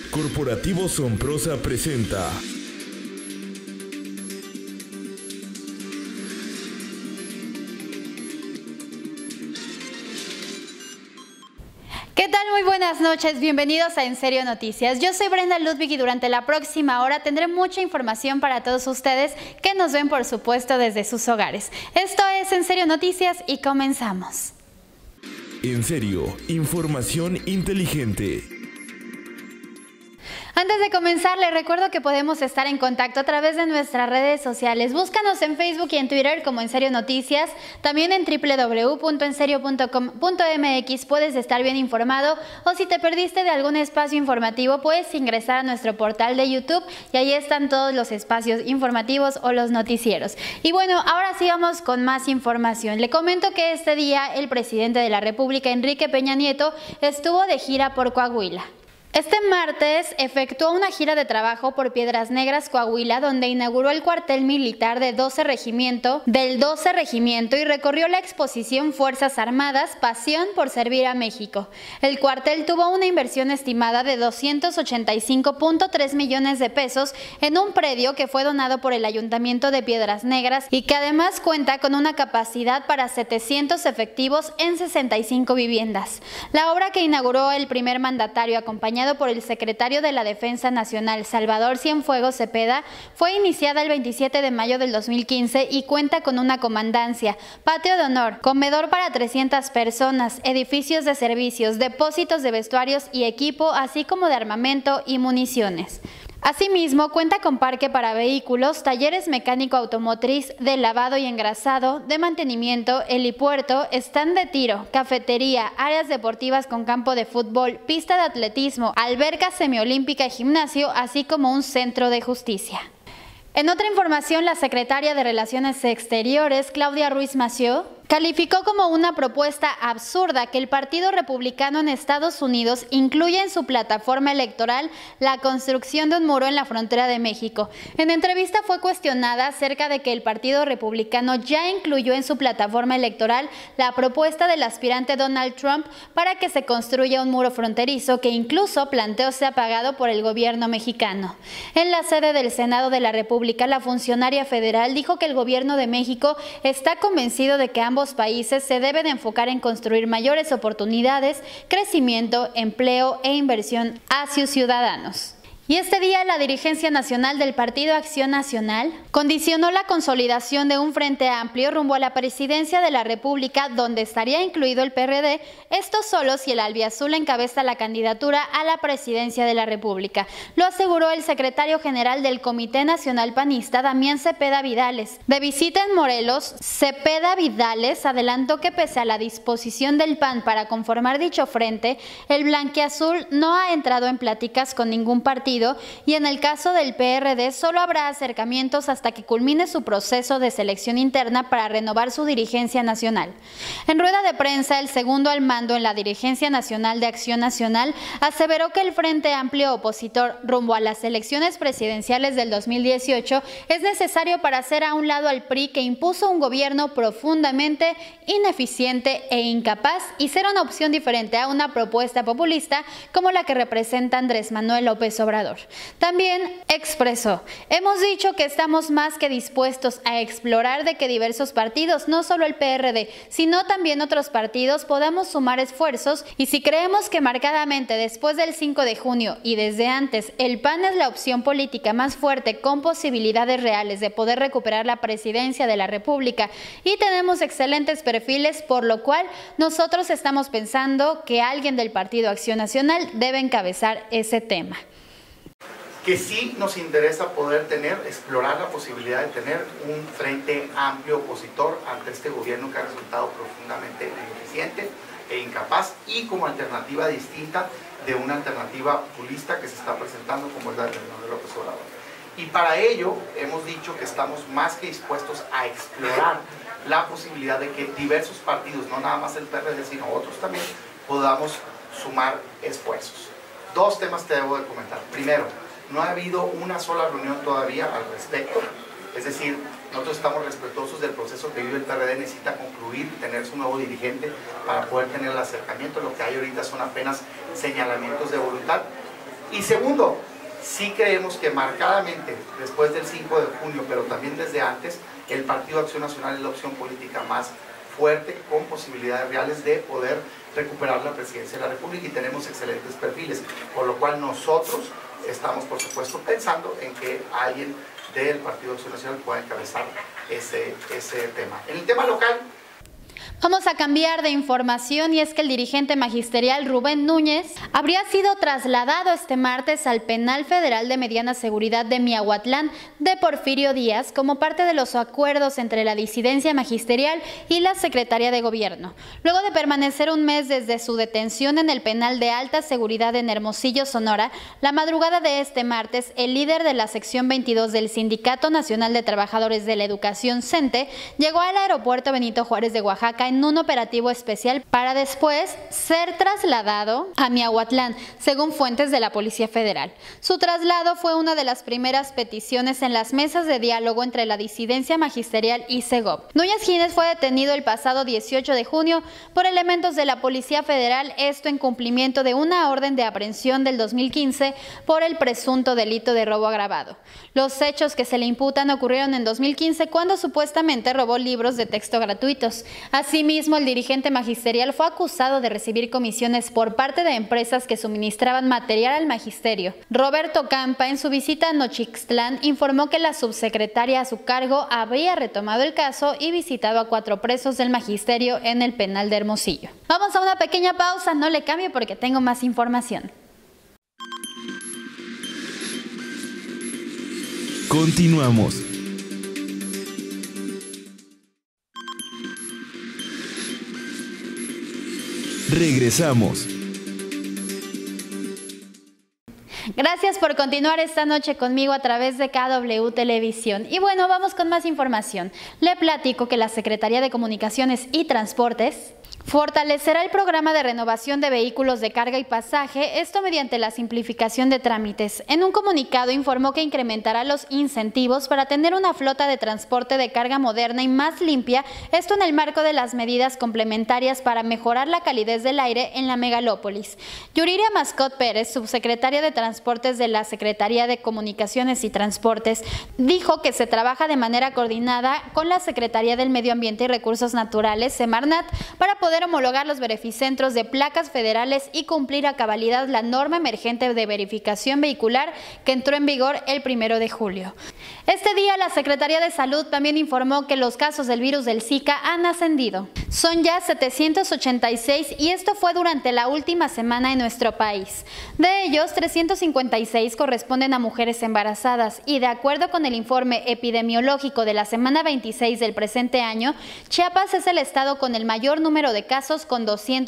Corporativo Somprosa presenta ¿Qué tal? Muy buenas noches, bienvenidos a En Serio Noticias. Yo soy Brenda Ludwig y durante la próxima hora tendré mucha información para todos ustedes que nos ven, por supuesto, desde sus hogares. Esto es En Serio Noticias y comenzamos. En Serio, información inteligente. Antes de comenzar, les recuerdo que podemos estar en contacto a través de nuestras redes sociales. Búscanos en Facebook y en Twitter como En Serio Noticias. También en www.enserio.com.mx puedes estar bien informado, o si te perdiste de algún espacio informativo, puedes ingresar a nuestro portal de YouTube y ahí están todos los espacios informativos o los noticieros. Y bueno, ahora sí vamos con más información. Le comento que este día el presidente de la República, Enrique Peña Nieto, estuvo de gira por Coahuila. Este martes efectuó una gira de trabajo por Piedras Negras, Coahuila, donde inauguró el cuartel militar del 12 Regimiento y recorrió la exposición Fuerzas Armadas, Pasión por Servir a México. El cuartel tuvo una inversión estimada de 285.3 millones de pesos en un predio que fue donado por el Ayuntamiento de Piedras Negras y que además cuenta con una capacidad para 700 efectivos en 65 viviendas. La obra, que inauguró el primer mandatario acompañado por el secretario de la Defensa Nacional, Salvador Cienfuegos Cepeda, fue iniciada el 27 de mayo del 2015 y cuenta con una comandancia, patio de honor, comedor para 300 personas, edificios de servicios, depósitos de vestuarios y equipo, así como de armamento y municiones. Asimismo, cuenta con parque para vehículos, talleres mecánico automotriz, de lavado y engrasado, de mantenimiento, helipuerto, stand de tiro, cafetería, áreas deportivas con campo de fútbol, pista de atletismo, alberca semiolímpica y gimnasio, así como un centro de justicia. En otra información, la secretaria de Relaciones Exteriores, Claudia Ruiz Massieu, calificó como una propuesta absurda que el Partido Republicano en Estados Unidos incluya en su plataforma electoral la construcción de un muro en la frontera de México. En entrevista fue cuestionada acerca de que el Partido Republicano ya incluyó en su plataforma electoral la propuesta del aspirante Donald Trump para que se construya un muro fronterizo que incluso planteó sea pagado por el gobierno mexicano. En la sede del Senado de la República, la funcionaria federal dijo que el gobierno de México está convencido de que ambos países se deben enfocar en construir mayores oportunidades, crecimiento, empleo e inversión hacia sus ciudadanos. Y este día la dirigencia nacional del Partido Acción Nacional condicionó la consolidación de un frente amplio rumbo a la presidencia de la República, donde estaría incluido el PRD, esto solo si el albiazul encabeza la candidatura a la presidencia de la República. Lo aseguró el secretario general del Comité Nacional Panista, Damián Cepeda Vidales. De visita en Morelos, Cepeda Vidales adelantó que pese a la disposición del PAN para conformar dicho frente, el blanquiazul no ha entrado en pláticas con ningún partido, y en el caso del PRD solo habrá acercamientos hasta que culmine su proceso de selección interna para renovar su dirigencia nacional. En rueda de prensa, el segundo al mando en la dirigencia nacional de Acción Nacional aseveró que el Frente Amplio opositor rumbo a las elecciones presidenciales del 2018 es necesario para hacer a un lado al PRI, que impuso un gobierno profundamente ineficiente e incapaz, y ser una opción diferente a una propuesta populista como la que representa Andrés Manuel López Obrador. También expresó: hemos dicho que estamos más que dispuestos a explorar de que diversos partidos, no solo el PRD, sino también otros partidos, podamos sumar esfuerzos, y si creemos que marcadamente después del 5 de junio y desde antes el PAN es la opción política más fuerte con posibilidades reales de poder recuperar la presidencia de la República y tenemos excelentes perfiles, por lo cual nosotros estamos pensando que alguien del Partido Acción Nacional debe encabezar ese tema. Que sí nos interesa poder explorar la posibilidad de tener un frente amplio opositor ante este gobierno que ha resultado profundamente ineficiente e incapaz, y como alternativa distinta de una alternativa populista que se está presentando como es la de Manuel López Obrador. Y para ello hemos dicho que estamos más que dispuestos a explorar la posibilidad de que diversos partidos, no nada más el PRD, sino otros también, podamos sumar esfuerzos. Dos temas te debo de comentar. Primero, no ha habido una sola reunión todavía al respecto, es decir, nosotros estamos respetuosos del proceso que vive el PRD, necesita concluir, tener su nuevo dirigente para poder tener el acercamiento. Lo que hay ahorita son apenas señalamientos de voluntad. Y segundo, sí creemos que marcadamente, después del 5 de junio, pero también desde antes, el Partido Acción Nacional es la opción política más fuerte, con posibilidades reales de poder recuperar la presidencia de la República, y tenemos excelentes perfiles, por lo cual nosotros estamos, por supuesto, pensando en que alguien del Partido Acción Nacional pueda encabezar ese tema. En el tema local, vamos a cambiar de información, y es que el dirigente magisterial Rubén Núñez habría sido trasladado este martes al Penal Federal de Mediana Seguridad de Miahuatlán de Porfirio Díaz como parte de los acuerdos entre la disidencia magisterial y la Secretaría de Gobierno. Luego de permanecer un mes desde su detención en el Penal de Alta Seguridad en Hermosillo, Sonora, la madrugada de este martes, el líder de la sección 22 del Sindicato Nacional de Trabajadores de la Educación, CENTE, llegó al aeropuerto Benito Juárez de Oaxaca en un operativo especial para después ser trasladado a Miahuatlán, según fuentes de la Policía Federal. Su traslado fue una de las primeras peticiones en las mesas de diálogo entre la disidencia magisterial y Segov. Núñez Gines fue detenido el pasado 18 de junio por elementos de la Policía Federal, esto en cumplimiento de una orden de aprehensión del 2015 por el presunto delito de robo agravado. Los hechos que se le imputan ocurrieron en 2015, cuando supuestamente robó libros de texto gratuitos. Asimismo, el dirigente magisterial fue acusado de recibir comisiones por parte de empresas que suministraban material al magisterio. Roberto Campa, en su visita a Nochixtlán, informó que la subsecretaria a su cargo habría retomado el caso y visitado a 4 presos del magisterio en el penal de Hermosillo. Vamos a una pequeña pausa, no le cambie porque tengo más información. Continuamos. Regresamos. Gracias por continuar esta noche conmigo a través de KW Televisión. Y bueno, vamos con más información. Le platico que la Secretaría de Comunicaciones y Transportes fortalecerá el programa de renovación de vehículos de carga y pasaje, esto mediante la simplificación de trámites. En un comunicado informó que incrementará los incentivos para tener una flota de transporte de carga moderna y más limpia, esto en el marco de las medidas complementarias para mejorar la calidez del aire en la megalópolis. Yuriria Mascot Pérez, subsecretaria de Transportes de la Secretaría de Comunicaciones y Transportes, dijo que se trabaja de manera coordinada con la Secretaría del Medio Ambiente y Recursos Naturales, Semarnat, para poder homologar los verificentros de placas federales y cumplir a cabalidad la norma emergente de verificación vehicular que entró en vigor el 1 de julio. Este día la Secretaría de Salud también informó que los casos del virus del Zika han ascendido. Son ya 786 y esto fue durante la última semana en nuestro país. De ellos, 356 corresponden a mujeres embarazadas y de acuerdo con el informe epidemiológico de la semana 26 del presente año, Chiapas es el estado con el mayor número de casos con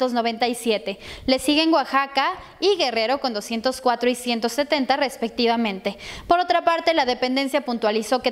297. Le siguen Oaxaca y Guerrero con 204 y 170 respectivamente. Por otra parte, la dependencia puntualizó que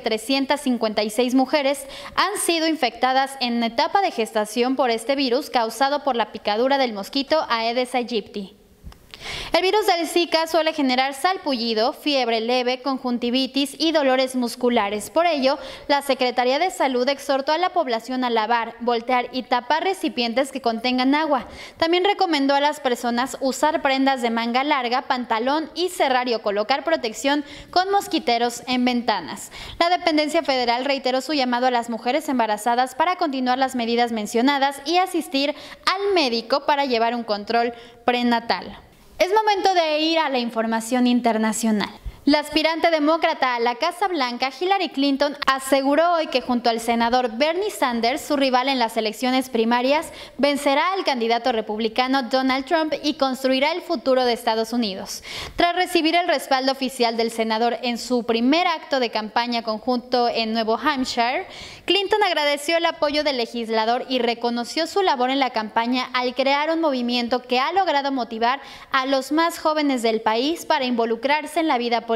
356 mujeres han sido infectadas en etapa de gestación por este virus causado por la picadura del mosquito Aedes aegypti. El virus del Zika suele generar salpullido, fiebre leve, conjuntivitis y dolores musculares. Por ello, la Secretaría de Salud exhortó a la población a lavar, voltear y tapar recipientes que contengan agua. También recomendó a las personas usar prendas de manga larga, pantalón y cerrar o colocar protección con mosquiteros en ventanas. La dependencia federal reiteró su llamado a las mujeres embarazadas para continuar las medidas mencionadas y asistir al médico para llevar un control prenatal. Es momento de ir a la información internacional. La aspirante demócrata a la Casa Blanca, Hillary Clinton, aseguró hoy que junto al senador Bernie Sanders, su rival en las elecciones primarias, vencerá al candidato republicano Donald Trump y construirá el futuro de Estados Unidos. Tras recibir el respaldo oficial del senador en su primer acto de campaña conjunto en Nuevo Hampshire, Clinton agradeció el apoyo del legislador y reconoció su labor en la campaña al crear un movimiento que ha logrado motivar a los más jóvenes del país para involucrarse en la vida política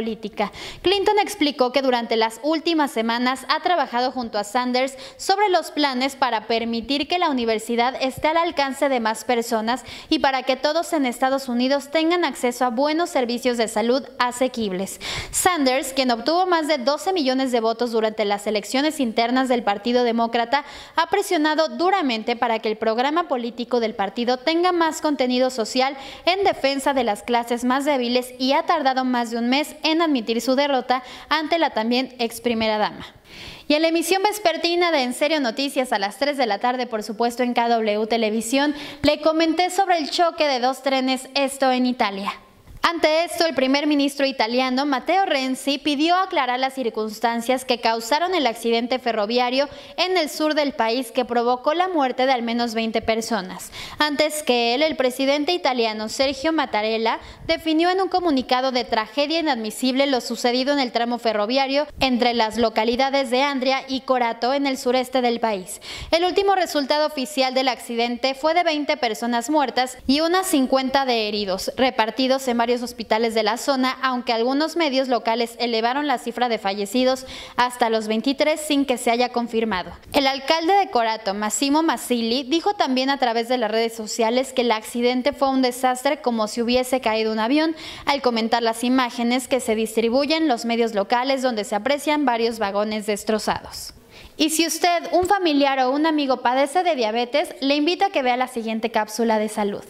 política. Clinton explicó que durante las últimas semanas ha trabajado junto a Sanders sobre los planes para permitir que la universidad esté al alcance de más personas y para que todos en Estados Unidos tengan acceso a buenos servicios de salud asequibles. Sanders, quien obtuvo más de 12 millones de votos durante las elecciones internas del Partido Demócrata, ha presionado duramente para que el programa político del partido tenga más contenido social en defensa de las clases más débiles y ha tardado más de un mes en admitir su derrota ante la también ex primera dama. Y en la emisión vespertina de En Serio Noticias a las 3 de la tarde, por supuesto en KW Televisión, le comenté sobre el choque de dos trenes, esto en Italia. Ante esto, el primer ministro italiano, Matteo Renzi, pidió aclarar las circunstancias que causaron el accidente ferroviario en el sur del país que provocó la muerte de al menos 20 personas. Antes que él, el presidente italiano Sergio Mattarella definió en un comunicado de tragedia inadmisible lo sucedido en el tramo ferroviario entre las localidades de Andria y Corato en el sureste del país. El último resultado oficial del accidente fue de 20 personas muertas y unas 50 de heridos, repartidos en varios hospitales de la zona, aunque algunos medios locales elevaron la cifra de fallecidos hasta los 23 sin que se haya confirmado. El alcalde de Corato, Massimo Masilli, dijo también a través de las redes sociales que el accidente fue un desastre como si hubiese caído un avión, al comentar las imágenes que se distribuyen en los medios locales donde se aprecian varios vagones destrozados. Y si usted, un familiar o un amigo padece de diabetes, le invito a que vea la siguiente cápsula de salud.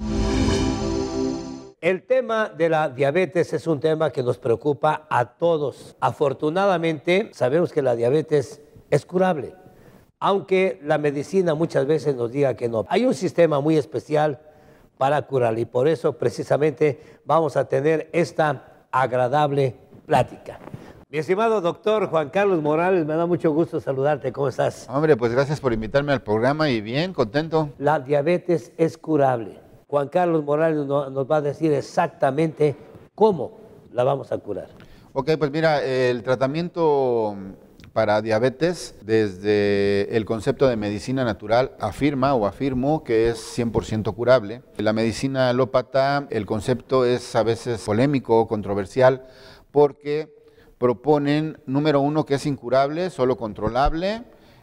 El tema de la diabetes es un tema que nos preocupa a todos. Afortunadamente, sabemos que la diabetes es curable, aunque la medicina muchas veces nos diga que no. Hay un sistema muy especial para curarla y por eso precisamente vamos a tener esta agradable plática. Mi estimado doctor Juan Carlos Morales, me da mucho gusto saludarte. ¿Cómo estás? Hombre, pues gracias por invitarme al programa y bien, contento. La diabetes es curable. Juan Carlos Morales nos va a decir exactamente cómo la vamos a curar. Ok, pues mira, el tratamiento para diabetes, desde el concepto de medicina natural, afirmo que es 100% curable. La medicina alópata, el concepto es a veces polémico o controversial, porque proponen, número uno, que es incurable, solo controlable,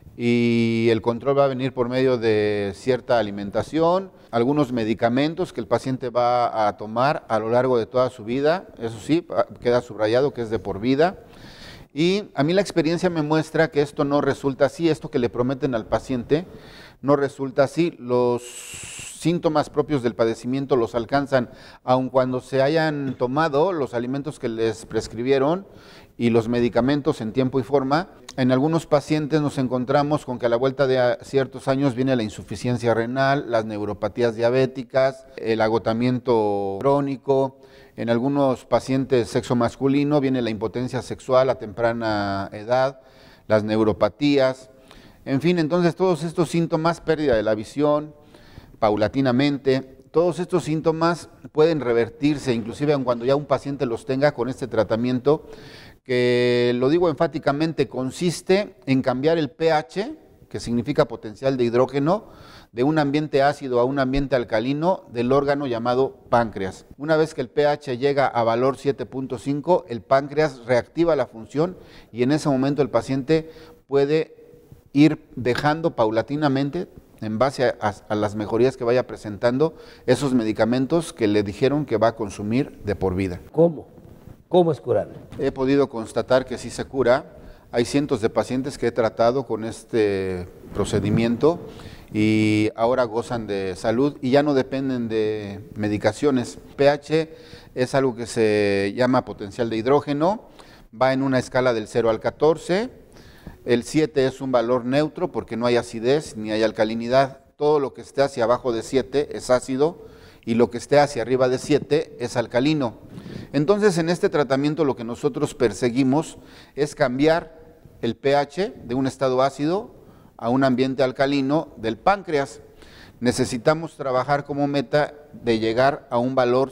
y el control va a venir por medio de cierta alimentación, algunos medicamentos que el paciente va a tomar a lo largo de toda su vida, eso sí, queda subrayado que es de por vida. Y a mí la experiencia me muestra que esto no resulta así, esto que le prometen al paciente no resulta así. Los síntomas propios del padecimiento los alcanzan aun cuando se hayan tomado los alimentos que les prescribieron y los medicamentos en tiempo y forma. En algunos pacientes nos encontramos con que a la vuelta de ciertos años viene la insuficiencia renal, las neuropatías diabéticas, el agotamiento crónico. En algunos pacientes sexo masculino viene la impotencia sexual a temprana edad, las neuropatías. En fin, entonces todos estos síntomas, pérdida de la visión, paulatinamente, todos estos síntomas pueden revertirse, inclusive aun cuando ya un paciente los tenga con este tratamiento, que lo digo enfáticamente, consiste en cambiar el pH, que significa potencial de hidrógeno, de un ambiente ácido a un ambiente alcalino del órgano llamado páncreas. Una vez que el pH llega a valor 7.5, el páncreas reactiva la función y en ese momento el paciente puede ir dejando paulatinamente, en base a las mejorías que vaya presentando, esos medicamentos que le dijeron que va a consumir de por vida. ¿Cómo? ¿Cómo es curable? He podido constatar que sí se cura. Hay cientos de pacientes que he tratado con este procedimiento y ahora gozan de salud y ya no dependen de medicaciones. pH es algo que se llama potencial de hidrógeno, va en una escala del 0 al 14, el 7 es un valor neutro porque no hay acidez ni hay alcalinidad, todo lo que esté hacia abajo de 7 es ácido y lo que esté hacia arriba de 7 es alcalino. Entonces en este tratamiento lo que nosotros perseguimos es cambiar el pH de un estado ácido a un ambiente alcalino del páncreas. Necesitamos trabajar como meta de llegar a un valor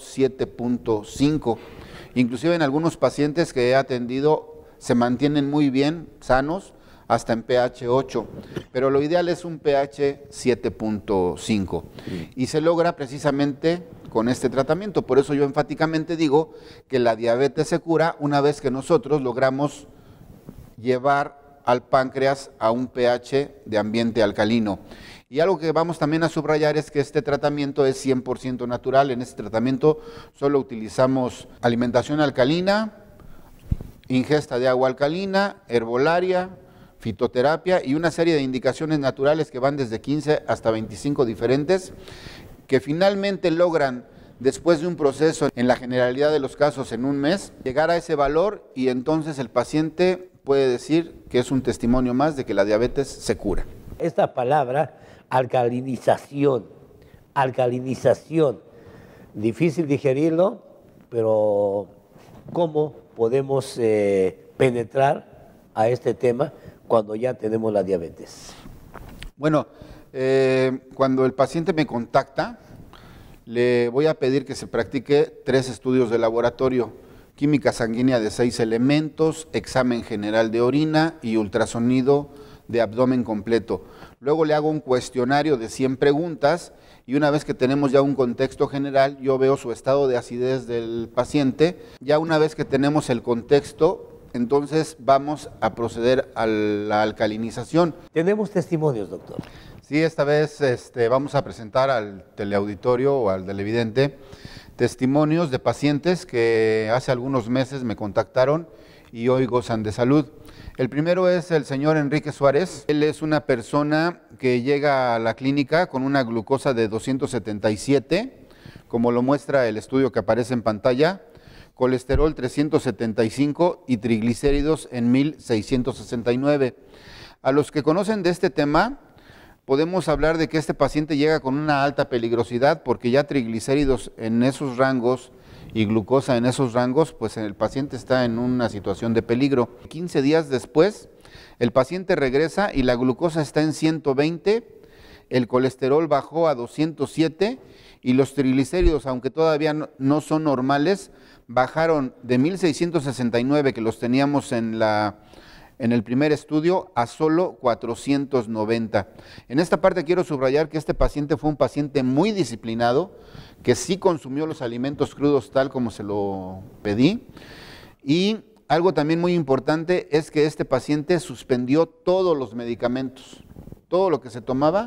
7.5. Inclusive en algunos pacientes que he atendido se mantienen muy bien, sanos, hasta en pH 8, pero lo ideal es un pH 7.5 y se logra precisamente con este tratamiento. Por eso yo enfáticamente digo que la diabetes se cura una vez que nosotros logramos llevar al páncreas a un pH de ambiente alcalino. Y algo que vamos también a subrayar es que este tratamiento es 100% natural. En este tratamiento solo utilizamos alimentación alcalina, ingesta de agua alcalina, herbolaria, fitoterapia y una serie de indicaciones naturales que van desde 15 hasta 25 diferentes, que finalmente logran, después de un proceso, en la generalidad de los casos en un mes, llegar a ese valor y entonces el paciente puede decir que es un testimonio más de que la diabetes se cura. Esta palabra, alcalinización, difícil digerirlo, pero ¿cómo podemos penetrar a este tema cuando ya tenemos la diabetes? Bueno, cuando el paciente me contacta, le voy a pedir que se practique 3 estudios de laboratorio: química sanguínea de 6 elementos, examen general de orina y ultrasonido de abdomen completo. Luego le hago un cuestionario de 100 preguntas y una vez que tenemos ya un contexto general, yo veo su estado de acidez del paciente. Ya una vez que tenemos el contexto, entonces vamos a proceder a la alcalinización. ¿Tenemos testimonios, doctor? Sí, esta vez vamos a presentar al teleauditorio o al televidente testimonios de pacientes que hace algunos meses me contactaron y hoy gozan de salud. El primero es el señor Enrique Suárez. Él es una persona que llega a la clínica con una glucosa de 277, como lo muestra el estudio que aparece en pantalla, colesterol 375 y triglicéridos en 1669. A los que conocen de este tema, podemos hablar de que este paciente llega con una alta peligrosidad porque ya triglicéridos en esos rangos y glucosa en esos rangos, pues el paciente está en una situación de peligro. 15 días después, el paciente regresa y la glucosa está en 120, el colesterol bajó a 207 y los triglicéridos, aunque todavía no son normales, bajaron de 1669 que los teníamos en el primer estudio a solo 490. En esta parte quiero subrayar que este paciente fue un paciente muy disciplinado, que sí consumió los alimentos crudos tal como se lo pedí. Y algo también muy importante es que este paciente suspendió todos los medicamentos, todo lo que se tomaba.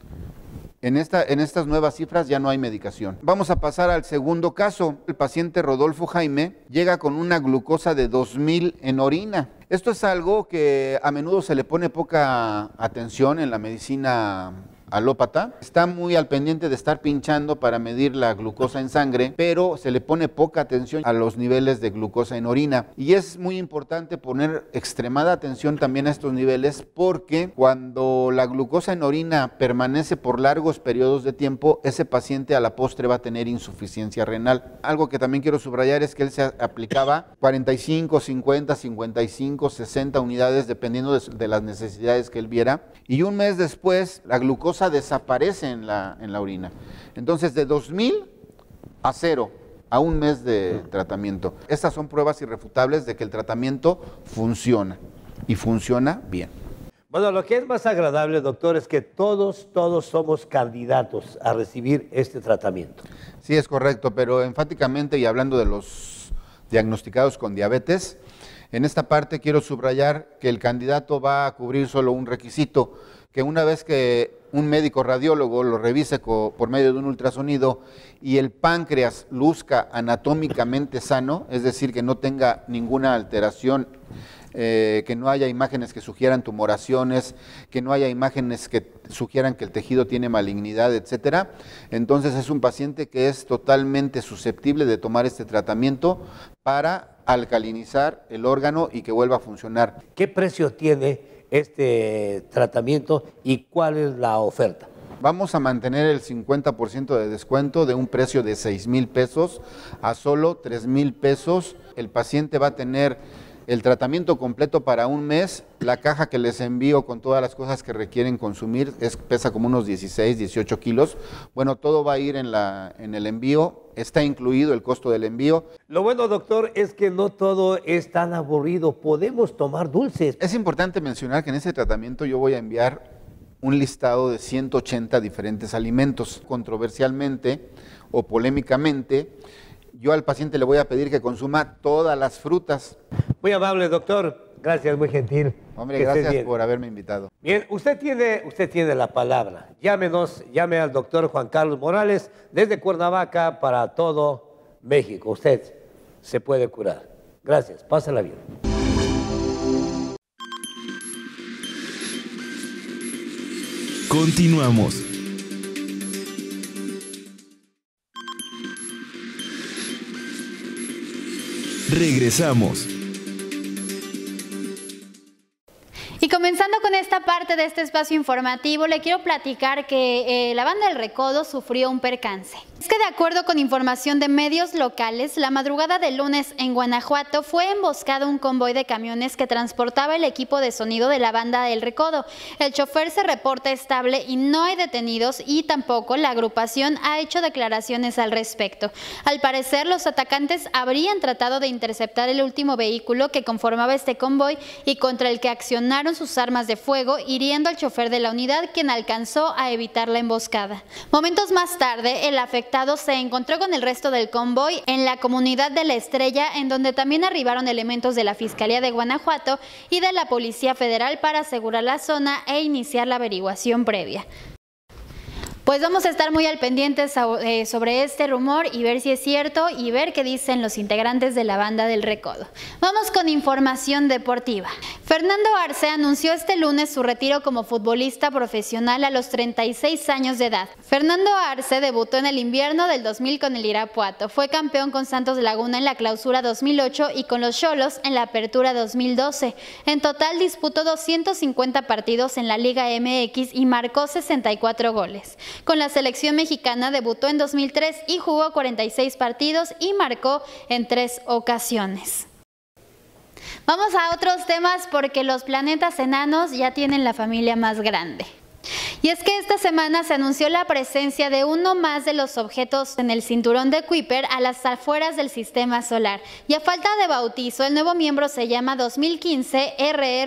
En estas nuevas cifras ya no hay medicación. Vamos a pasar al segundo caso. El paciente Rodolfo Jaime llega con una glucosa de 2000 en orina. Esto es algo que a menudo se le pone poca atención en la medicina alópata. Está muy al pendiente de estar pinchando para medir la glucosa en sangre, pero se le pone poca atención a los niveles de glucosa en orina. Y es muy importante poner extremada atención también a estos niveles, porque cuando la glucosa en orina permanece por largos periodos de tiempo, ese paciente a la postre va a tener insuficiencia renal. Algo que también quiero subrayar es que él se aplicaba 45, 50, 55, 60 unidades dependiendo de las necesidades que él viera. Y un mes después, la glucosa desaparece en la orina. Entonces, de 2000 a 0 a un mes de tratamiento. Estas son pruebas irrefutables de que el tratamiento funciona y funciona bien. Bueno, lo que es más agradable, doctor, es que todos somos candidatos a recibir este tratamiento. Sí, es correcto, pero enfáticamente y hablando de los diagnosticados con diabetes, en esta parte quiero subrayar que el candidato va a cubrir solo un requisito, que una vez que un médico radiólogo lo revise por medio de un ultrasonido y el páncreas luzca anatómicamente sano, es decir, que no tenga ninguna alteración, que no haya imágenes que sugieran tumoraciones, que no haya imágenes que sugieran que el tejido tiene malignidad, etcétera, entonces es un paciente que es totalmente susceptible de tomar este tratamiento para alcalinizar el órgano y que vuelva a funcionar. ¿Qué precio tiene este tratamiento y cuál es la oferta? Vamos a mantener el 50% de descuento de un precio de 6,000 pesos a solo 3,000 pesos. El paciente va a tener El tratamiento completo para un mes, la caja que les envío con todas las cosas que requieren consumir pesa como unos 16, 18 kilos. Bueno, todo va a ir en el envío, está incluido el costo del envío. Lo bueno, doctor, es que no todo es tan aburrido. Podemos tomar dulces. Es importante mencionar que en ese tratamiento yo voy a enviar un listado de 180 diferentes alimentos. Controversialmente o polémicamente, yo al paciente le voy a pedir que consuma todas las frutas. Muy amable, doctor. Gracias, muy gentil. Hombre, gracias por haberme invitado. Bien, usted tiene la palabra. Llame al doctor Juan Carlos Morales desde Cuernavaca para todo México. Usted se puede curar. Gracias, pásala bien. Continuamos. Regresamos. Y comenzando con esta parte de este espacio informativo, le quiero platicar que la banda del Recodo sufrió un percance. Es que de acuerdo con información de medios locales, la madrugada del lunes en Guanajuato fue emboscado un convoy de camiones que transportaba el equipo de sonido de la banda del Recodo. El chofer se reporta estable y no hay detenidos, y tampoco la agrupación ha hecho declaraciones al respecto. Al parecer, los atacantes habrían tratado de interceptar el último vehículo que conformaba este convoy y contra el que accionaron sus armas de fuego, hiriendo al chofer de la unidad, quien alcanzó a evitar la emboscada. Momentos más tarde, el afectado se encontró con el resto del convoy en la comunidad de La Estrella, en donde también arribaron elementos de la Fiscalía de Guanajuato y de la Policía Federal para asegurar la zona e iniciar la averiguación previa. Pues vamos a estar muy al pendiente sobre este rumor y ver si es cierto y ver qué dicen los integrantes de la banda del Recodo. Vamos con información deportiva. Fernando Arce anunció este lunes su retiro como futbolista profesional a los 36 años de edad. Fernando Arce debutó en el invierno del 2000 con el Irapuato, fue campeón con Santos Laguna en la Clausura 2008 y con los Xolos en la Apertura 2012. En total disputó 250 partidos en la Liga MX y marcó 64 goles. Con la selección mexicana debutó en 2003 y jugó 46 partidos y marcó en 3 ocasiones. Vamos a otros temas porque los planetas enanos ya tienen la familia más grande. Y es que esta semana se anunció la presencia de uno más de los objetos en el cinturón de Kuiper a las afueras del sistema solar. Y a falta de bautizo, el nuevo miembro se llama 2015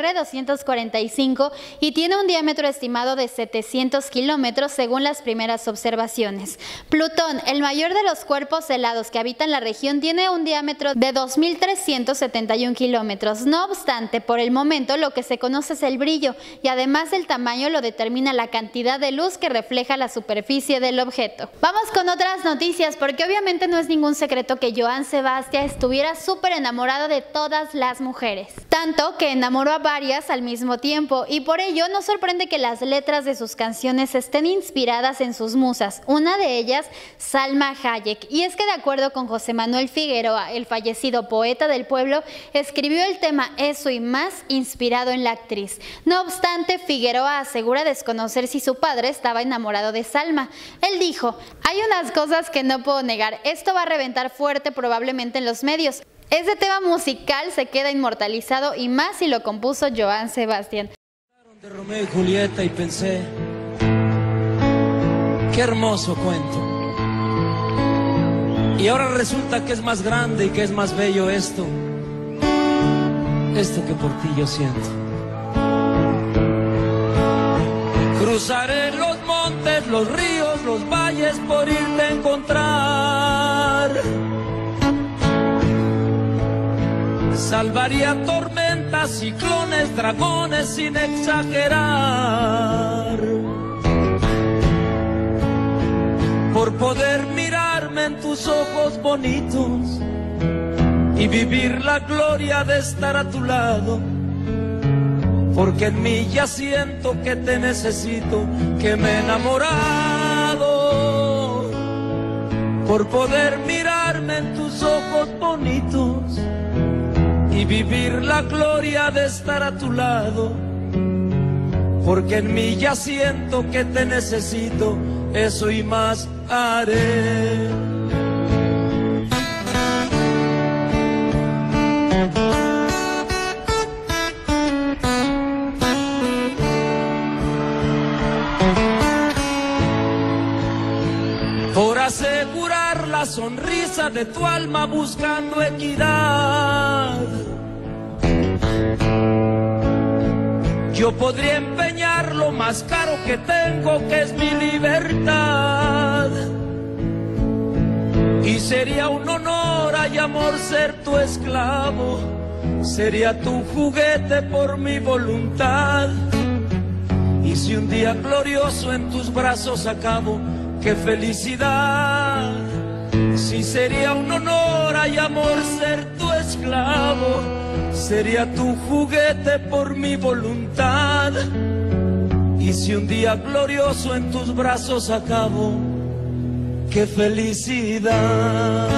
RR245 y tiene un diámetro estimado de 700 kilómetros según las primeras observaciones. Plutón, el mayor de los cuerpos helados que habitan la región, tiene un diámetro de 2.371 kilómetros. No obstante, por el momento lo que se conoce es el brillo, y además del tamaño lo determina la cantidad de luz que refleja la superficie del objeto. Vamos con otras noticias, porque obviamente no es ningún secreto que Joan Sebastián estuviera súper enamorado de todas las mujeres, tanto que enamoró a varias al mismo tiempo, y por ello no sorprende que las letras de sus canciones estén inspiradas en sus musas, una de ellas Salma Hayek. Y es que de acuerdo con José Manuel Figueroa, el fallecido poeta del pueblo, escribió el tema Eso y Más inspirado en la actriz. No obstante, Figueroa asegura desconocer si su padre estaba enamorado de Salma. Él dijo: hay unas cosas que no puedo negar, esto va a reventar fuerte probablemente en los medios. Ese tema musical se queda inmortalizado, y más si lo compuso Joan Sebastián. De Romeo y Julieta y pensé, qué hermoso cuento. Y ahora resulta que es más grande y que es más bello esto que por ti yo siento. Cruzaré los montes, los ríos, los valles por irte a encontrar. Salvaría tormentas, ciclones, dragones sin exagerar. Por poder mirarme en tus ojos bonitos y vivir la gloria de estar a tu lado. Porque en mí ya siento que te necesito, que me he enamorado. Por poder mirarme en tus ojos bonitos y vivir la gloria de estar a tu lado. Porque en mí ya siento que te necesito, eso y más haré. sonrisa de tu alma buscando equidad. Yo podría empeñar lo más caro que tengo, que es mi libertad. Y sería un honor y amor ser tu esclavo, sería tu juguete por mi voluntad. Y si un día glorioso en tus brazos acabo, qué felicidad. Si sería un honor y amor ser tu esclavo, sería tu juguete por mi voluntad. Y si un día glorioso en tus brazos acabo, qué felicidad.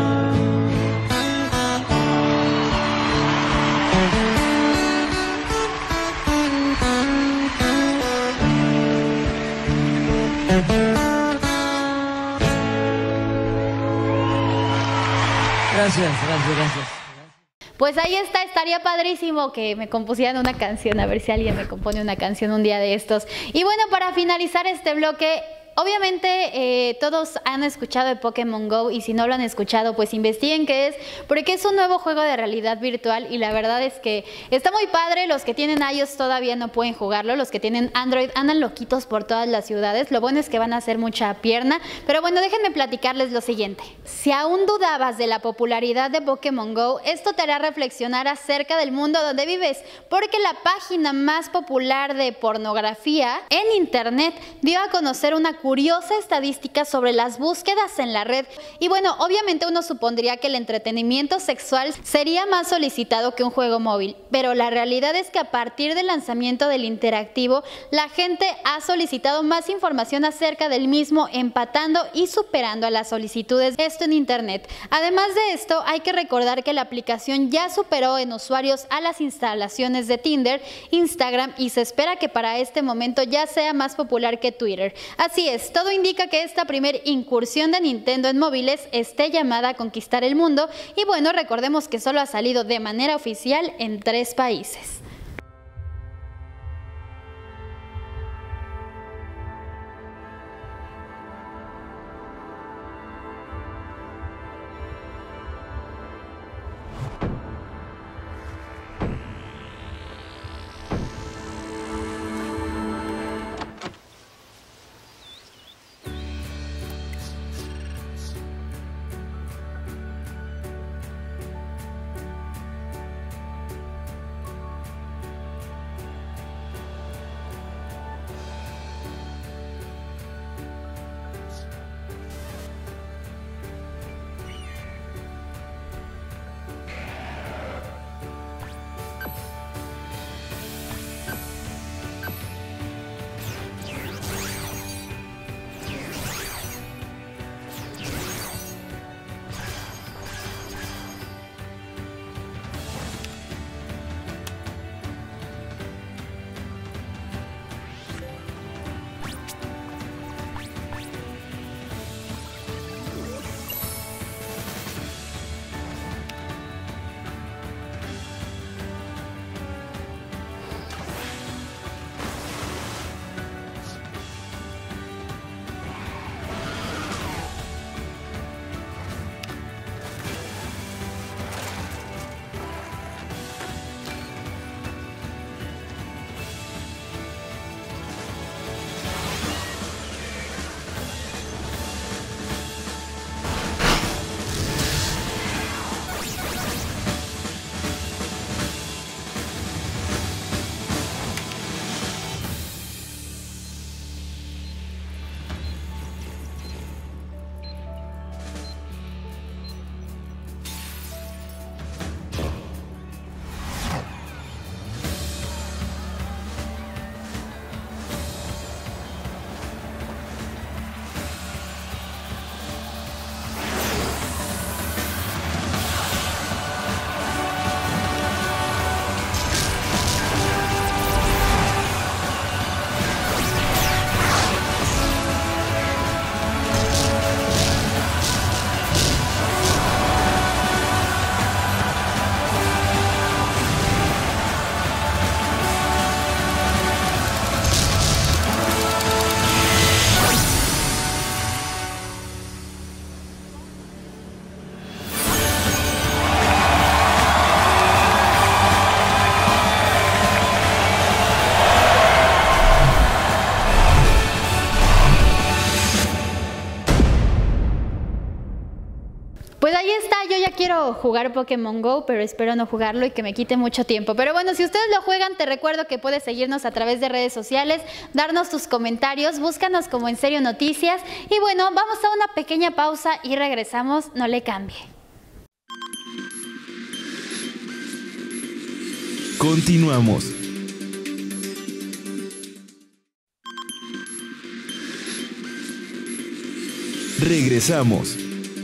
Gracias. Pues ahí está, estaría padrísimo que me compusieran una canción, a ver si alguien me compone una canción un día de estos. Y bueno, para finalizar este bloque, obviamente todos han escuchado de Pokémon GO, y si no lo han escuchado, pues investiguen qué es, porque es un nuevo juego de realidad virtual y la verdad es que está muy padre. Los que tienen iOS todavía no pueden jugarlo, los que tienen Android andan loquitos por todas las ciudades. Lo bueno es que van a hacer mucha pierna, pero bueno, déjenme platicarles lo siguiente. Si aún dudabas de la popularidad de Pokémon GO, esto te hará reflexionar acerca del mundo donde vives, porque la página más popular de pornografía en internet dio a conocer una curiosa estadística sobre las búsquedas en la red. Y bueno, obviamente uno supondría que el entretenimiento sexual sería más solicitado que un juego móvil, pero la realidad es que a partir del lanzamiento del interactivo, la gente ha solicitado más información acerca del mismo, empatando y superando a las solicitudes de esto en internet. Además de esto, hay que recordar que la aplicación ya superó en usuarios a las instalaciones de Tinder, Instagram, y se espera que para este momento ya sea más popular que Twitter. Así es, todo indica que esta primera incursión de Nintendo en móviles esté llamada a conquistar el mundo, y bueno, recordemos que solo ha salido de manera oficial en 3 países. Pues ahí está, yo ya quiero jugar Pokémon GO, pero espero no jugarlo y que me quite mucho tiempo. Pero bueno, si ustedes lo juegan, te recuerdo que puedes seguirnos a través de redes sociales, darnos tus comentarios, búscanos como En Serio Noticias. Y bueno, vamos a una pequeña pausa y regresamos, no le cambie. Continuamos. Regresamos.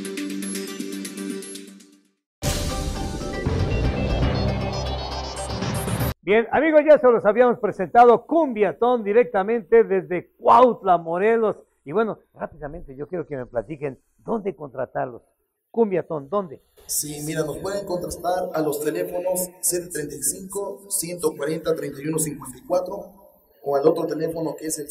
Bien, amigos, ya se los habíamos presentado Cumbiatón directamente desde Cuautla, Morelos. Y bueno, rápidamente yo quiero que me platiquen dónde contratarlos. Cumbiatón, ¿dónde? Sí, mira, nos pueden contactar a los teléfonos 735-140-3154 o al otro teléfono que es el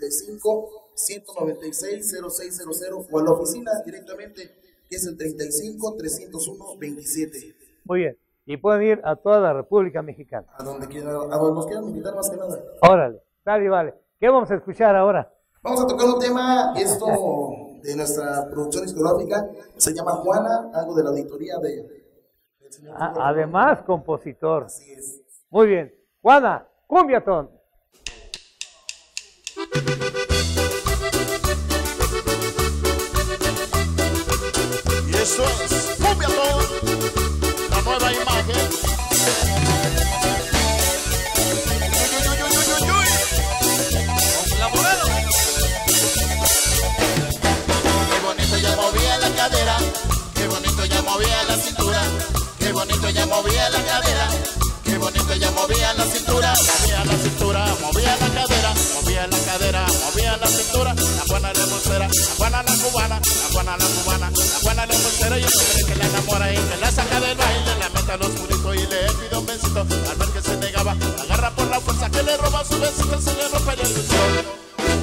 735-196-0600 o a la oficina directamente que es el 35-301-27. Muy bien. Y pueden ir a toda la República Mexicana. A donde nos quieran invitar más que nada. Órale, dale, vale. ¿Qué vamos a escuchar ahora? Vamos a tocar un tema, esto de nuestra producción discográfica, se llama Juana, algo de la auditoría del señor. Además, compositor. Así es. Muy bien. Juana, Cumbiatón. Y eso es Cumbiatón, la nueva imagen. Con la Moreno. Qué bonito ya movía la cadera, qué bonito ya movía la cintura, qué bonito ya movía la cadera, qué bonito ya movía la cintura, movía la cintura, movía la cadera, movía la cadera, movía la cintura. La Juana la embustera, la Juana la cubana, la Juana la cubana, la Juana la embustera. Y el hombre que la enamora y que la saca del baile, la mete al oscurito y le pide un besito. Al ver que se negaba, la agarra por la fuerza que le roba su besito, se le rompe la ilusión.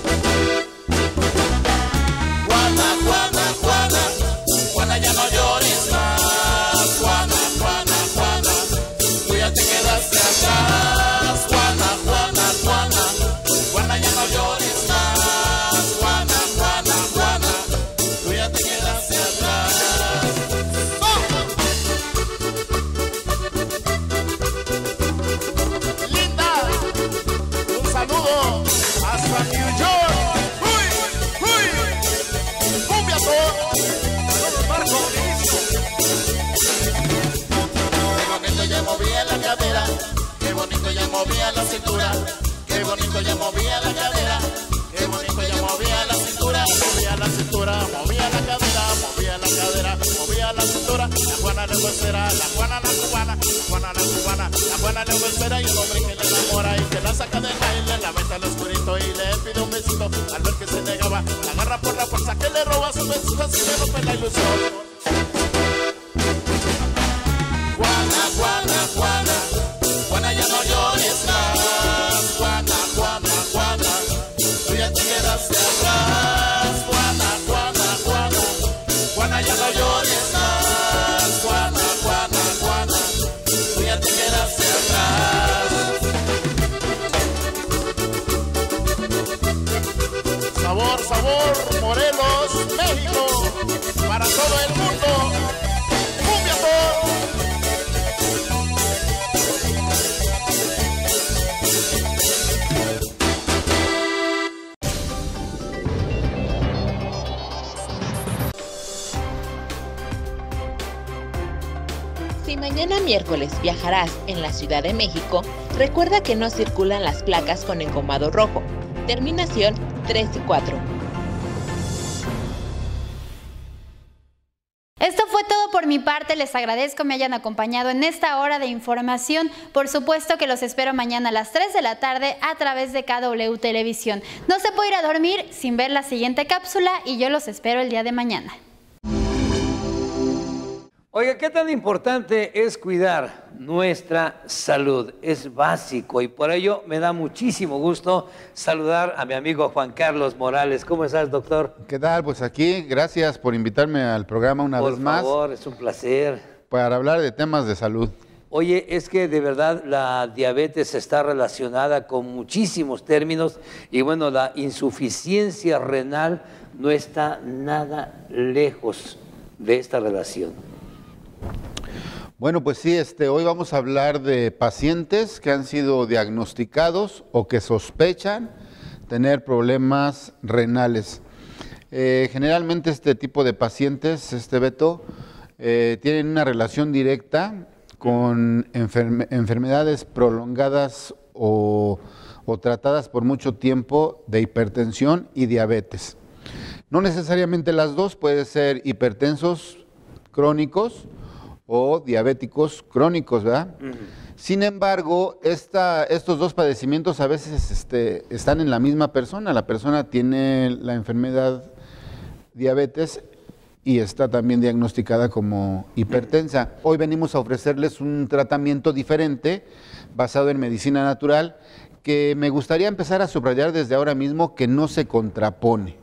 Juana, Juana, Juana, Juana, ya no llores más. Juana, Juana, Juana, tú ya te quedaste atrás. Juana, Juana, Juana, Juana, ya no llores más. Juana, Juana, Juana, tú ya te quedaste atrás. Linda, un saludo hasta New York. ¡Uy! ¡Uy! ¡Cumbiatón! Marco Qué bonito ya movía la cadera, qué bonito ya movía la cintura, qué bonito ya movía la cadera, qué bonito ya movía la cintura, movía la cintura, movía la cadera, movía la cadera, movía la cintura. La Juana la embustera, la Juana la cubana, la Juana la cubana, la Juana la embustera. Y el hombre que le enamora y que la saca del baile, la mete al oscurito y le pide un besito. Al ver que se negaba, la agarra por la fuerza que le roba su besito, así le rompe la ilusión. Juana, Juana, Juana, Juana, ya no llores más. Juana, Juana, Juana, tú ya te quedaste atrás. Juana, Juana, Juana, Juana, ya no llores más. Juana, Juana, Juana, tú ya te quedaste atrás. Sabor, sabor, Morelos, México, para todo el mundo. Cumbiatón. Si mañana miércoles viajarás en la Ciudad de México, recuerda que no circulan las placas con engomado rojo. Terminación 3 y 4. Esto fue todo por mi parte, les agradezco me hayan acompañado en esta hora de información. Por supuesto que los espero mañana a las 3 de la tarde a través de KW Televisión. No se puede ir a dormir sin ver la siguiente cápsula y yo los espero el día de mañana. Oiga, ¿qué tan importante es cuidar nuestra salud? Es básico y por ello me da muchísimo gusto saludar a mi amigo Juan Carlos Morales. ¿Cómo estás, doctor? ¿Qué tal? Pues aquí, gracias por invitarme al programa una vez más. Por favor, es un placer. Para hablar de temas de salud. Oye, es que de verdad la diabetes está relacionada con muchísimos términos y bueno, la insuficiencia renal no está nada lejos de esta relación? Bueno, pues sí, hoy vamos a hablar de pacientes que han sido diagnosticados o que sospechan tener problemas renales. Generalmente este tipo de pacientes, Beto, tienen una relación directa con enfermedades prolongadas o tratadas por mucho tiempo de hipertensión y diabetes. No necesariamente las dos, puede ser hipertensos crónicos o diabéticos crónicos, ¿verdad? Sin embargo, estos dos padecimientos a veces están en la misma persona. La persona tiene la enfermedad diabetes y está también diagnosticada como hipertensa. Hoy venimos a ofrecerles un tratamiento diferente basado en medicina natural que me gustaría empezar a subrayar desde ahora mismo que no se contrapone.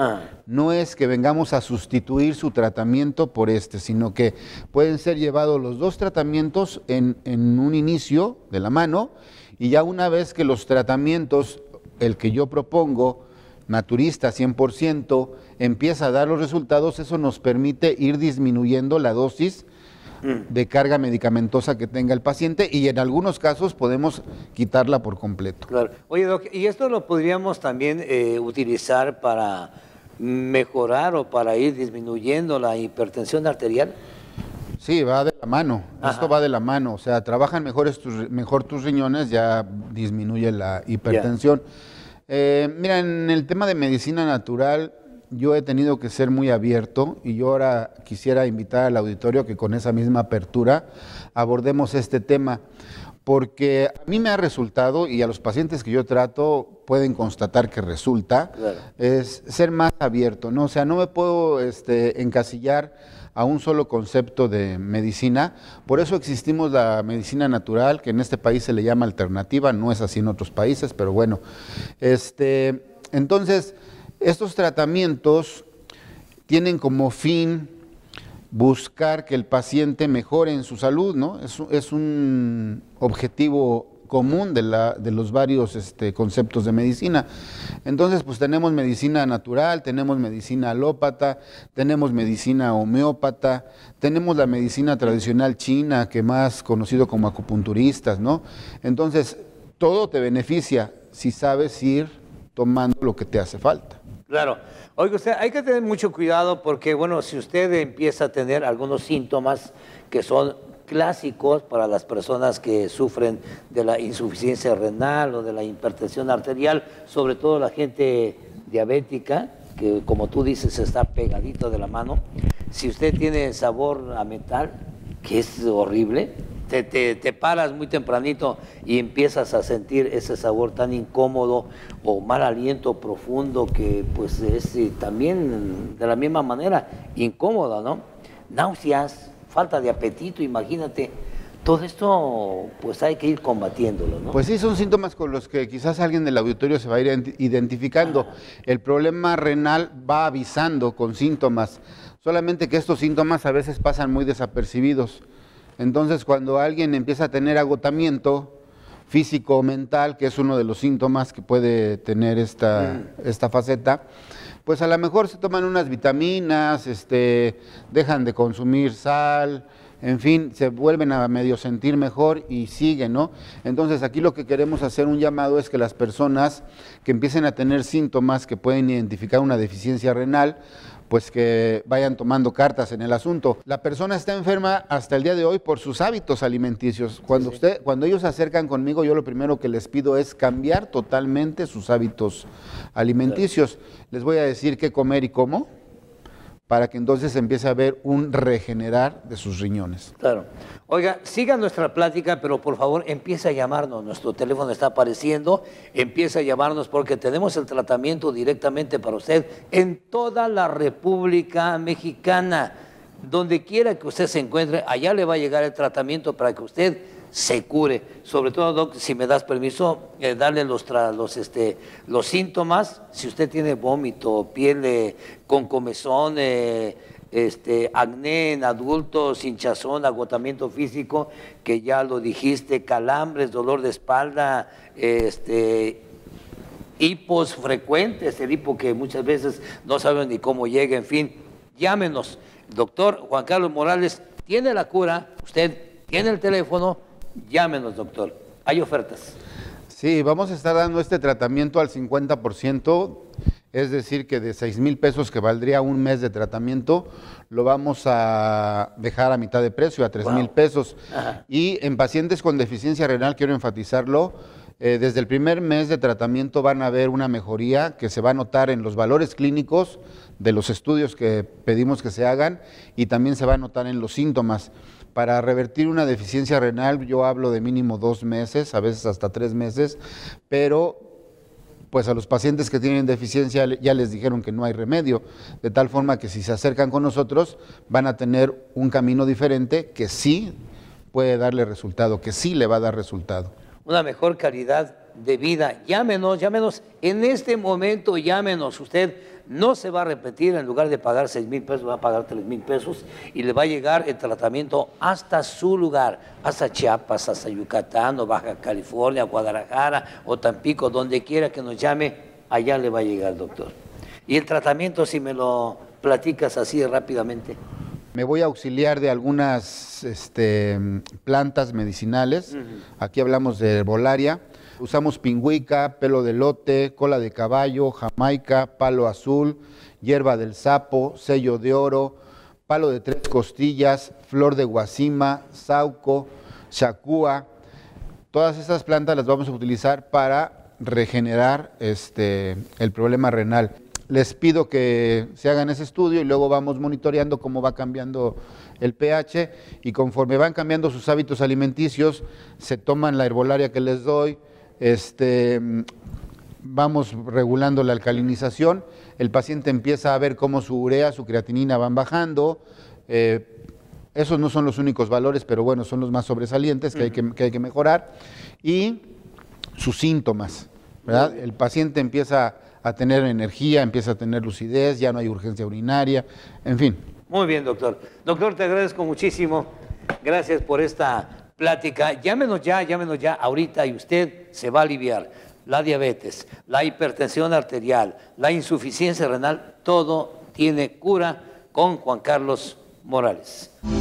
No es que vengamos a sustituir su tratamiento por sino que pueden ser llevados los dos tratamientos en un inicio de la mano, y ya una vez que los tratamientos, el que yo propongo, naturista 100%, empieza a dar los resultados, eso nos permite ir disminuyendo la dosis de carga medicamentosa que tenga el paciente, y en algunos casos podemos quitarla por completo. Claro. Oye, Doc, ¿y esto lo podríamos también utilizar para mejorar o para ir disminuyendo la hipertensión arterial? Sí, va de la mano. Ajá. Esto va de la mano. O sea, trabajan mejor tus riñones, ya disminuye la hipertensión. Mira, en el tema de medicina natural, yo he tenido que ser muy abierto, y yo ahora quisiera invitar al auditorio que con esa misma apertura abordemos este tema, porque a mí me ha resultado, y a los pacientes que yo trato pueden constatar que resulta, claro, es ser más abierto, ¿no? O sea, no me puedo encasillar a un solo concepto de medicina. Por eso existimos la medicina natural, que en este país se le llama alternativa, no es así en otros países, pero bueno. Entonces, estos tratamientos tienen como fin buscar que el paciente mejore en su salud, ¿no? Es un objetivo común de los varios conceptos de medicina. Entonces, pues tenemos medicina natural, tenemos medicina alópata, tenemos medicina homeópata, tenemos la medicina tradicional china, que más conocido como acupunturistas, ¿no? Entonces, todo te beneficia si sabes ir tomando lo que te hace falta. Claro. Oiga usted, hay que tener mucho cuidado porque, bueno, si usted empieza a tener algunos síntomas que son clásicos para las personas que sufren de la insuficiencia renal o de la hipertensión arterial, sobre todo la gente diabética, que como tú dices está pegadito de la mano, si usted tiene sabor a metal, que es horrible, te paras muy tempranito y empiezas a sentir ese sabor tan incómodo o mal aliento profundo que pues es también de la misma manera incómoda, ¿no? Náuseas, falta de apetito, imagínate. Todo esto pues hay que ir combatiéndolo, ¿no? Pues sí, son síntomas con los que quizás alguien del auditorio se va a ir identificando. El problema renal va avisando con síntomas, solamente que estos síntomas a veces pasan muy desapercibidos. Entonces, cuando alguien empieza a tener agotamiento físico o mental, que es uno de los síntomas que puede tener esta faceta, pues a lo mejor se toman unas vitaminas, dejan de consumir sal, en fin, se vuelven a medio sentir mejor y siguen, ¿no? Entonces, aquí lo que queremos hacer un llamado es que las personas que empiecen a tener síntomas que pueden identificar una deficiencia renal, pues que vayan tomando cartas en el asunto. La persona está enferma hasta el día de hoy por sus hábitos alimenticios. Cuando ellos se acercan conmigo, yo lo primero que les pido es cambiar totalmente sus hábitos alimenticios. Les voy a decir qué comer y cómo, para que entonces empiece a haber un regenerar de sus riñones. Claro. Oiga, siga nuestra plática, pero por favor empiece a llamarnos. Nuestro teléfono está apareciendo. Empiece a llamarnos porque tenemos el tratamiento directamente para usted en toda la República Mexicana. Donde quiera que usted se encuentre, allá le va a llegar el tratamiento para que usted se cure. Sobre todo, Doc, si me das permiso, darle los síntomas. Si usted tiene vómito, piel con comezón, acné en adultos, hinchazón, agotamiento físico, que ya lo dijiste, calambres, dolor de espalda, hipos frecuentes, el hipo que muchas veces no saben ni cómo llega, en fin, llámenos. Doctor Juan Carlos Morales tiene la cura, usted tiene el teléfono, llámenos, doctor. Hay ofertas. Sí, vamos a estar dando este tratamiento al 50%, es decir, que de 6,000 pesos que valdría un mes de tratamiento, lo vamos a dejar a mitad de precio, a 3,000 pesos. Ajá. Y en pacientes con deficiencia renal, quiero enfatizarlo, desde el primer mes de tratamiento van a ver una mejoría que se va a notar en los valores clínicos de los estudios que pedimos que se hagan y también se va a notar en los síntomas. Para revertir una deficiencia renal yo hablo de mínimo 2 meses, a veces hasta 3 meses, pero pues a los pacientes que tienen deficiencia ya les dijeron que no hay remedio, de tal forma que si se acercan con nosotros van a tener un camino diferente que sí puede darle resultado, que sí le va a dar resultado. Una mejor calidad de vida. Llámenos, llámenos. En este momento llámenos. Usted no se va a repetir, en lugar de pagar 6,000 pesos, va a pagar 3,000 pesos y le va a llegar el tratamiento hasta su lugar, hasta Chiapas, hasta Yucatán, o Baja California, Guadalajara, o Tampico, donde quiera que nos llame, allá le va a llegar, doctor. Y el tratamiento, si me lo platicas así rápidamente. Me voy a auxiliar de algunas plantas medicinales. Aquí hablamos de herbolaria. Usamos pingüica, pelo de elote, cola de caballo, jamaica, palo azul, hierba del sapo, sello de oro, palo de 3 costillas, flor de guasima, sauco, xacúa. Todas esas plantas las vamos a utilizar para regenerar el problema renal. Les pido que se hagan ese estudio y luego vamos monitoreando cómo va cambiando el pH y conforme van cambiando sus hábitos alimenticios, se toman la herbolaria que les doy, vamos regulando la alcalinización, el paciente empieza a ver cómo su urea, su creatinina van bajando, esos no son los únicos valores, pero bueno, son los más sobresalientes que hay que mejorar, y sus síntomas, ¿verdad? El paciente empieza a tener energía, empieza a tener lucidez, ya no hay urgencia urinaria, en fin. Muy bien, doctor. Doctor, te agradezco muchísimo. Gracias por esta plática. Llámenos ya, ahorita, y usted se va a aliviar. La diabetes, la hipertensión arterial, la insuficiencia renal, todo tiene cura con Juan Carlos Morales.